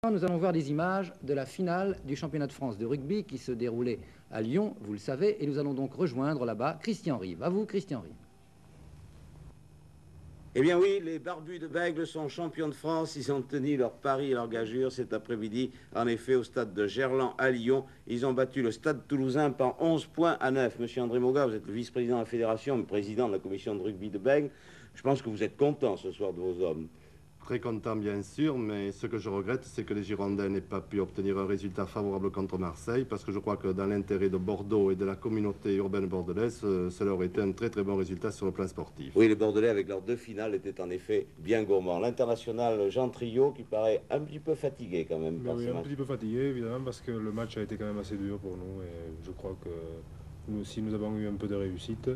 maintenant, nous allons voir des images de la finale du championnat de France de rugby qui se déroulait à Lyon, vous le savez, et nous allons donc rejoindre là-bas Christian Rive. À vous, Christian Rive. Eh bien oui, les Barbus de Bègles sont champions de France. Ils ont tenu leur pari et leur gageure cet après-midi. En effet, au stade de Gerland à Lyon, ils ont battu le stade toulousain par 11 points à 9. Monsieur André Moga, vous êtes le vice-président de la fédération, le président de la commission de rugby de Bègles. Je pense que vous êtes content ce soir de vos hommes. Très content bien sûr, mais ce que je regrette, c'est que les Girondins n'aient pas pu obtenir un résultat favorable contre Marseille, parce que je crois que dans l'intérêt de Bordeaux et de la communauté urbaine bordelaise, cela aurait été un très très bon résultat sur le plan sportif. Oui, les Bordelais, avec leurs deux finales, étaient en effet bien gourmands. L'international Jean Triot, qui paraît un petit peu fatigué quand même. Oui, un petit peu fatigué, évidemment, parce que le match a été quand même assez dur pour nous, et je crois que nous aussi, nous avons eu un peu de réussite.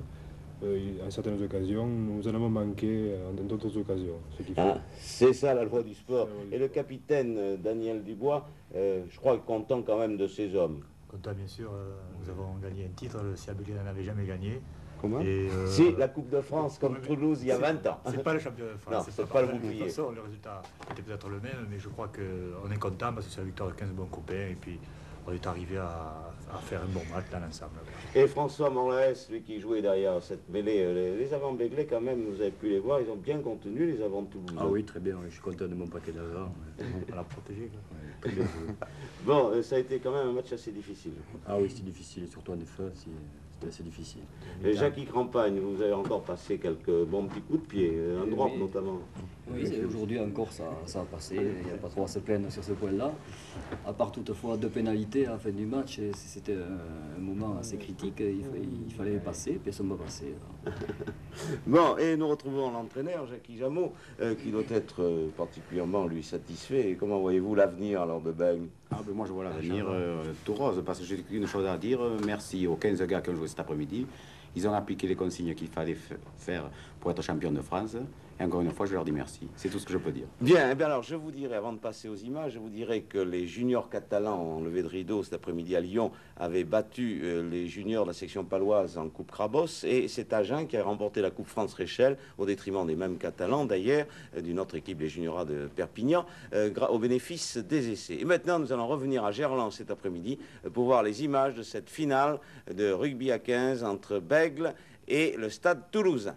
À certaines occasions, nous en avons manqué dans d'autres occasions. C'est ça la loi du sport. Et le capitaine Daniel Dubois, je crois, est content quand même de ses hommes. Content, bien sûr. Nous avons gagné un titre. Le CA Béglé n'en avait jamais gagné. Comment Si, la Coupe de France contre Toulouse il y a 20 ans. C'est pas le champion de France. Non, c'est pas le bouclier. De toute façon, le résultat était peut-être le même, mais je crois qu'on est content parce que c'est la victoire de 15 bons copains. Et puis, on est arrivé à faire un bon match dans l'ensemble. Et François Morlaes, lui qui jouait derrière cette mêlée, les avants béglés quand même, vous avez pu les voir, ils ont bien contenu les avants de Toulouse. Ah oui, très bien, je suis content de mon paquet d'avant. On l'a protégé. Très bien. Bon, ça a été quand même un match assez difficile. Ah oui, c'était difficile, surtout en effet, c'était assez difficile. Et Jackie Crampagne, vous avez encore passé quelques bons petits coups de pied, un drop notamment. Oui, aujourd'hui encore ça a passé, il n'y a pas trop à se plaindre sur ce point-là. À part toutefois 2 pénalités à la fin du match, c'était un moment assez critique, il fallait passer, puis ça m'a passé. Bon, et nous retrouvons l'entraîneur, Jackie Jameau, qui doit être particulièrement, lui, satisfait. Et comment voyez-vous l'avenir alors de Bègles? Moi, je vois l'avenir tout rose, parce que j'ai qu'une chose à dire. Merci aux 15 gars qui ont joué cet après-midi. Ils ont appliqué les consignes qu'il fallait faire pour être champion de France. Et encore une fois, je leur dis merci. C'est tout ce que je peux dire. Bien, eh bien alors, je vous dirai, avant de passer aux images, je vous dirai que les juniors catalans en levée de rideau cet après-midi à Lyon avaient battu les juniors de la section paloise en Coupe Crabos. Et c'est Agen qui a remporté la Coupe France Réchelle, au détriment des mêmes catalans d'ailleurs, d'une autre équipe, les juniorats de Perpignan, au bénéfice des essais. Et maintenant, nous allons revenir à Gerland cet après-midi pour voir les images de cette finale de rugby à 15 entre Bègles et le Stade Toulousain.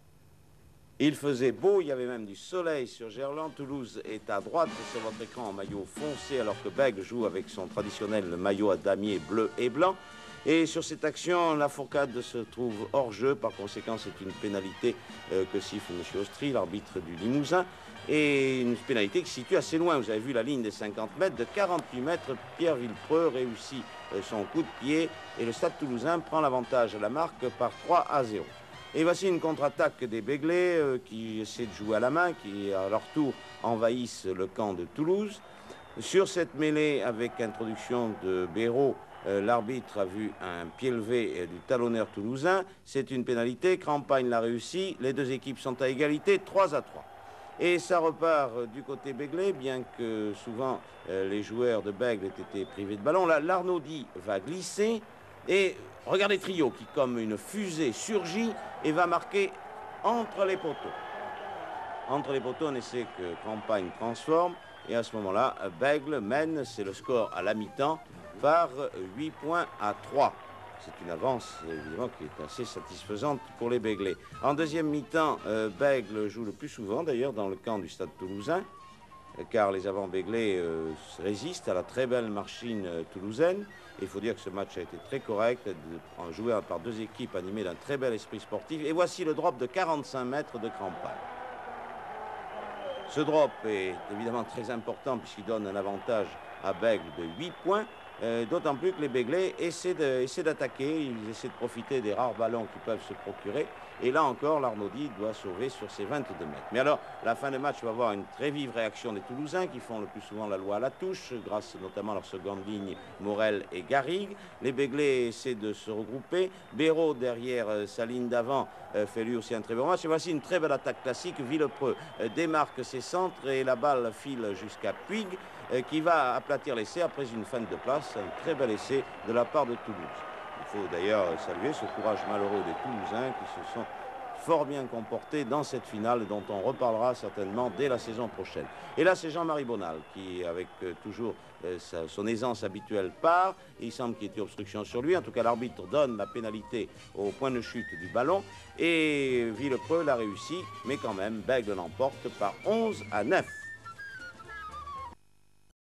Il faisait beau, il y avait même du soleil sur Gerland. Toulouse est à droite sur votre écran en maillot foncé, alors que Bègles joue avec son traditionnel maillot à damier bleu et blanc. Et sur cette action, la fourcade se trouve hors jeu. Par conséquent, c'est une pénalité que siffle M. Austry, l'arbitre du Limousin. Et une pénalité qui se situe assez loin. Vous avez vu la ligne des 50 mètres. De 48 mètres, Pierre Villepreux réussit son coup de pied. Et le Stade Toulousain prend l'avantage à la marque par 3-0. Et voici une contre-attaque des Béglés qui essaient de jouer à la main, qui à leur tour envahissent le camp de Toulouse. Sur cette mêlée, avec introduction de Béraud, l'arbitre a vu un pied levé du talonneur toulousain. C'est une pénalité, Crampagne l'a réussi. Les deux équipes sont à égalité, 3-3. Et ça repart du côté Béglé, bien que souvent les joueurs de Bègles aient été privés de ballon. Là, l'Arnaudi va glisser. Et regardez Trio qui, comme une fusée, surgit et va marquer entre les poteaux. Entre les poteaux, on essaie que Crampagne transforme. Et à ce moment-là, Bègles mène, c'est le score à la mi-temps, par 8 points à 3. C'est une avance, évidemment, qui est assez satisfaisante pour les Béglés. En deuxième mi-temps, Bègles joue le plus souvent, d'ailleurs, dans le camp du Stade Toulousain, car les avants béglés résistent à la très belle machine toulousaine. Il faut dire que ce match a été très correct, joué par deux équipes animées d'un très bel esprit sportif. Et voici le drop de 45 mètres de Crampagne. Ce drop est évidemment très important puisqu'il donne un avantage à Bègles de 8 points. D'autant plus que les Béglés essaient d'attaquer, ils essaient de profiter des rares ballons qu'ils peuvent se procurer. Et là encore, l'Arnaudi doit sauver sur ses 22 mètres. Mais alors, la fin de match va voir une très vive réaction des Toulousains qui font le plus souvent la loi à la touche, grâce notamment à leur seconde ligne, Morel et Garrigue. Les Béglés essaient de se regrouper. Béraud, derrière sa ligne d'avant, fait lui aussi un très bon match. Et voici une très belle attaque classique. Villepreux démarque ses centres et la balle file jusqu'à Puig, qui va aplatir l'essai après une fin de place. Un très bel essai de la part de Toulouse. Il faut d'ailleurs saluer ce courage malheureux des Toulousains qui se sont fort bien comporté dans cette finale dont on reparlera certainement dès la saison prochaine. Et là, c'est Jean-Marie Bonal qui, avec toujours son aisance habituelle, part. Il semble qu'il y ait eu obstruction sur lui. En tout cas, l'arbitre donne la pénalité au point de chute du ballon. Et Villepreux l'a réussi, mais quand même, Bègle l'emporte par 11-9.